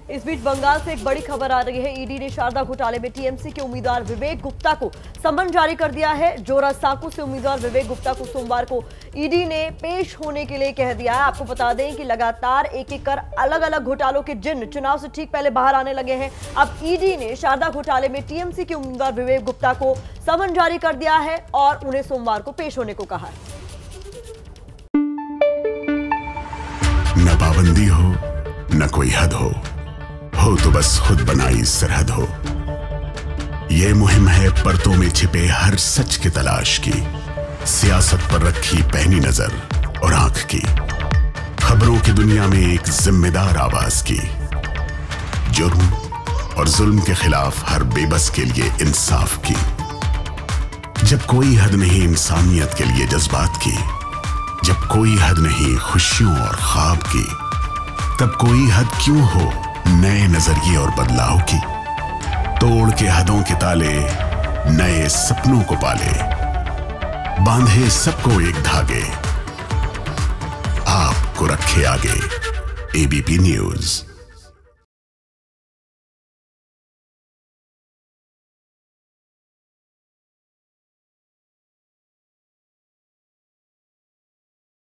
इस बीच बंगाल से एक बड़ी खबर आ रही है। ईडी ने शारदा घोटाले में टीएमसी के उम्मीदवार विवेक गुप्ता को समन जारी कर दिया है। जोरा सांकू से उम्मीदवार विवेक गुप्ता को सोमवार को ईडी ने पेश होने के लिए कह दिया है। आपको बता दें कि लगातार एक एक कर अलग अलग घोटालों के जिन्न चुनाव से ठीक पहले बाहर आने लगे हैं। अब ईडी ने शारदा घोटाले में टीएमसी के उम्मीदवार विवेक गुप्ता को समन जारी कर दिया है और उन्हें सोमवार को पेश होने को कहा है। न पाबंदी हो न कोई हद हो तो बस खुद बनाई सरहद हो। ये मुहिम है परतों में छिपे हर सच की तलाश की, सियासत पर रखी पैनी नजर और आंख की, खबरों की दुनिया में एक जिम्मेदार आवाज की, जुर्म और जुल्म के खिलाफ हर बेबस के लिए इंसाफ की। जब कोई हद नहीं इंसानियत के लिए जज्बात की, जब कोई हद नहीं खुशियों और ख्वाब की, तब कोई हद क्यों हो नए नजरिए और बदलाव की। तोड़ के हदों के ताले नए सपनों को पाले, बांधे सबको एक धागे, आपको रखे आगे। ABP news.